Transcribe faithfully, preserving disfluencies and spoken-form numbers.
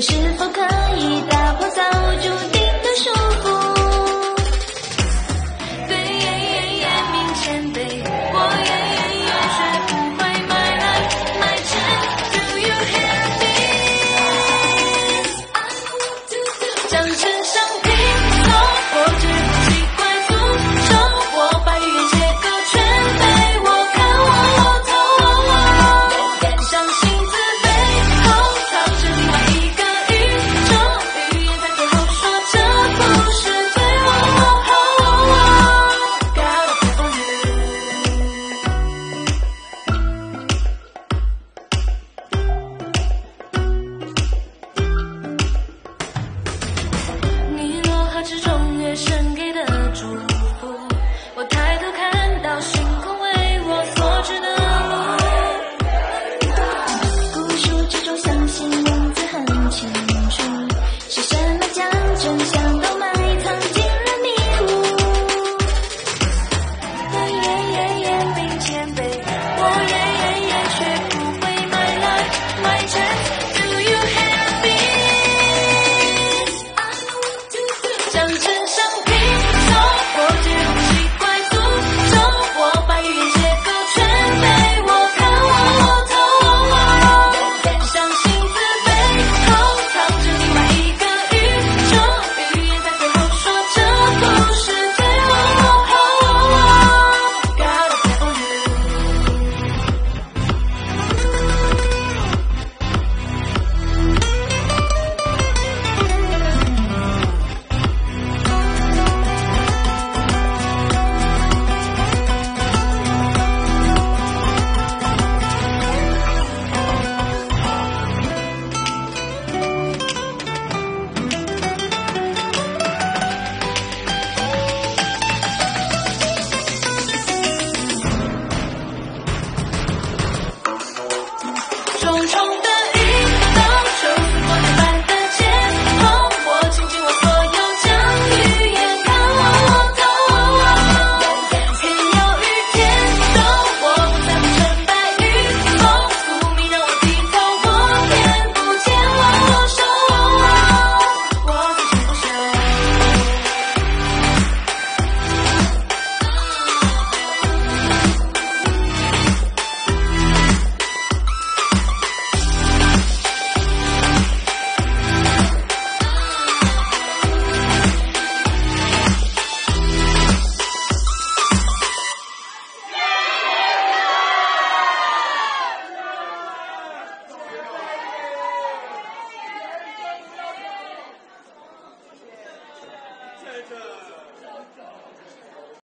是否可以打破早注定的束缚？对明前辈，我学不会买来买去。Do you hear me？ 掌声上拼凑，我绝不习惯诅咒，我把语言切割全被我看我透，伤心自卑后藏着另外一个宇宙，语言在最后说这不是对我。Gotta be on you。你落河之中月神给的祝福，我抬头看到星空为我所指的路。古书之中相信文字很清楚，是什么将真相都埋藏进了迷雾？明前辈，我学不会买来买去。Do you hear me？ 掌声上